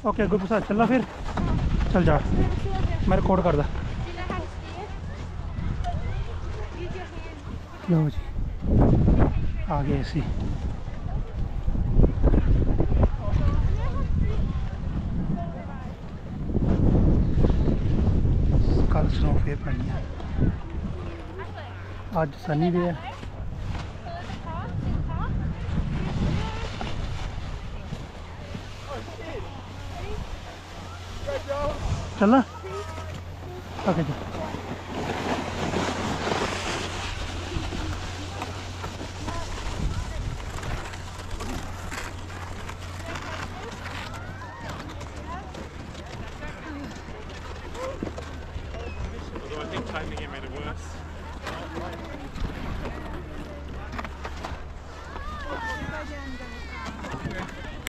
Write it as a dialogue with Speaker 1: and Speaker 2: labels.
Speaker 1: okay अग्गू पसा चलना फिर चल जा मैं रिकॉर्ड कर दा लो जी आ गए इसी कल स्नो फेयर पड़ी है आज सनी डे है चलना ओके जी